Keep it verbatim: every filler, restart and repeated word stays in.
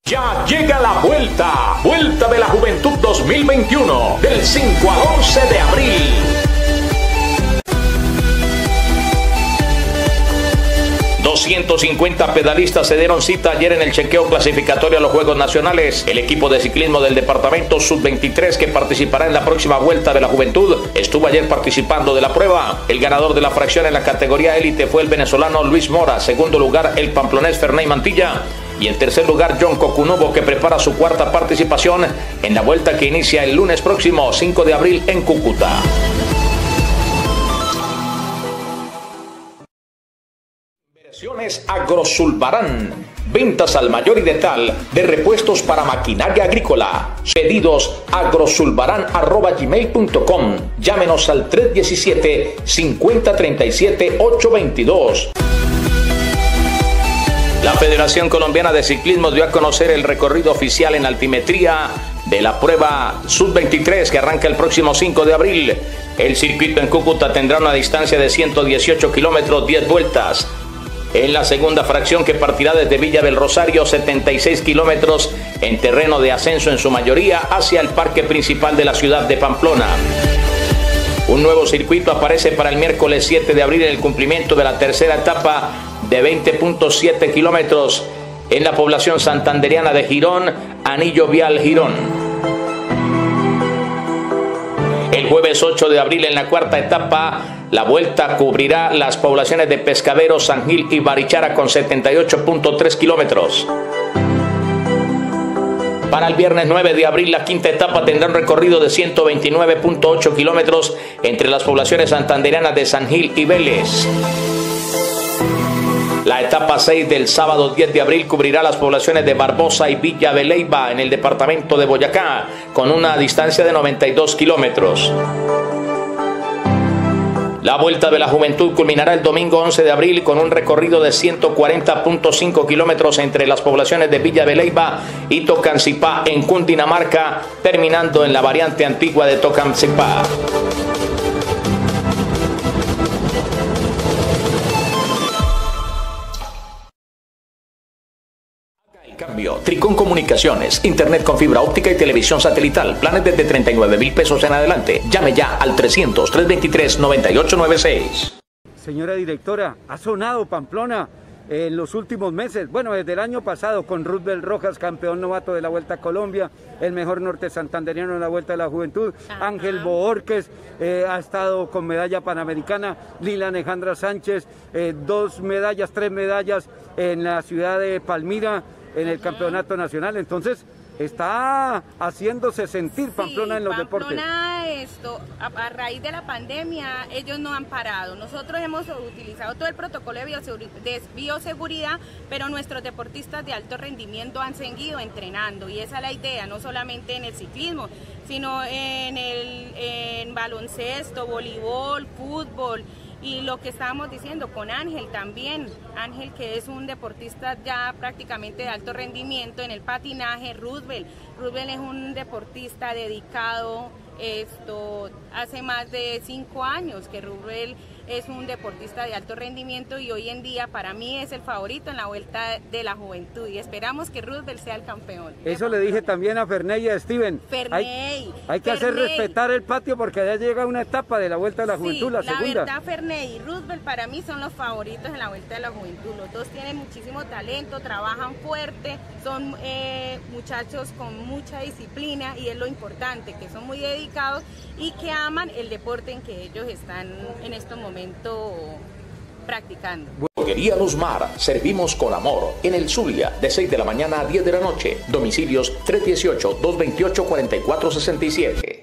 Ya llega la vuelta, Vuelta de la Juventud dos mil veintiuno, del cinco al once de abril. doscientos cincuenta pedalistas se dieron cita ayer en el chequeo clasificatorio a los Juegos Nacionales. El equipo de ciclismo del departamento sub veintitrés, que participará en la próxima Vuelta de la Juventud, estuvo ayer participando de la prueba. El ganador de la fracción en la categoría élite fue el venezolano Luis Mora. Segundo lugar, el pamplonés Ferney Mantilla. Y en tercer lugar, John Cocunubo, que prepara su cuarta participación en la vuelta que inicia el lunes próximo, cinco de abril, en Cúcuta. Inversiones Agrosulbarán. Ventas al mayor y de tal de repuestos para maquinaria agrícola. Pedidos agrosulbarán arroba gmail punto com. Llámenos al tres uno siete, cinco cero tres siete, ocho dos dos. La Federación Colombiana de Ciclismo dio a conocer el recorrido oficial en altimetría de la prueba sub veintitrés que arranca el próximo cinco de abril. El circuito en Cúcuta tendrá una distancia de ciento dieciocho kilómetros, diez vueltas. En la segunda fracción, que partirá desde Villa del Rosario, setenta y seis kilómetros en terreno de ascenso en su mayoría hacia el parque principal de la ciudad de Pamplona. Un nuevo circuito aparece para el miércoles siete de abril en el cumplimiento de la tercera etapa de veinte punto siete kilómetros en la población santandereana de Girón, Anillo Vial Girón. El jueves ocho de abril, en la cuarta etapa, la vuelta cubrirá las poblaciones de Pescadero, San Gil y Barichara con setenta y ocho punto tres kilómetros. Para el viernes nueve de abril, la quinta etapa tendrá un recorrido de ciento veintinueve punto ocho kilómetros entre las poblaciones santandereanas de San Gil y Vélez. La etapa seis del sábado diez de abril cubrirá las poblaciones de Barbosa y Villa de Leyva en el departamento de Boyacá con una distancia de noventa y dos kilómetros. La Vuelta de la Juventud culminará el domingo once de abril con un recorrido de ciento cuarenta punto cinco kilómetros entre las poblaciones de Villa de Leyva y Tocancipá en Cundinamarca, terminando en la variante antigua de Tocancipá. Cambio. Tricón Comunicaciones, internet con fibra óptica y televisión satelital, planes desde treinta y nueve mil pesos en adelante. Llame ya al trescientos, trescientos veintitrés, noventa y ocho noventa y seis. Señora directora, ha sonado Pamplona en los últimos meses, bueno, desde el año pasado, con Roosevelt Rojas, campeón novato de la Vuelta a Colombia, el mejor norte santandereano en la Vuelta de la Juventud. Ajá. Ángel Bohórquez eh, ha estado con medalla panamericana, Lila Alejandra Sánchez, eh, dos medallas, tres medallas en la ciudad de Palmira, en el campeonato nacional. Entonces está haciéndose sentir Pamplona, sí, en los Pamplona deportes. Pamplona, esto, a, a raíz de la pandemia, ellos no han parado. Nosotros hemos utilizado todo el protocolo de, de bioseguridad, pero nuestros deportistas de alto rendimiento han seguido entrenando, y esa es la idea, no solamente en el ciclismo, sino en el en baloncesto, voleibol, fútbol. Y lo que estábamos diciendo con Ángel también, Ángel, que es un deportista ya prácticamente de alto rendimiento en el patinaje. Roosevelt, Roosevelt es un deportista dedicado, esto hace más de cinco años que Roosevelt es un deportista de alto rendimiento, y hoy en día para mí es el favorito en la Vuelta de la Juventud, y esperamos que Roosevelt sea el campeón. Eso le dije también a Ferney y a Steven. Ferney, hay, hay que Ferney. hacer respetar el patio, porque allá llega una etapa de la Vuelta de la Juventud, sí, la segunda. La verdad, Ferney y Roosevelt para mí son los favoritos en la Vuelta de la Juventud. Los dos tienen muchísimo talento, trabajan fuerte, son eh, muchachos con mucha disciplina, y es lo importante, que son muy dedicados y que aman el deporte en que ellos están en estos momentos practicando. Droguería Luzmar, servimos con amor en el Zulia de seis de la mañana a diez de la noche. Domicilios tres uno ocho, dos dos ocho, cuatro cuatro seis siete.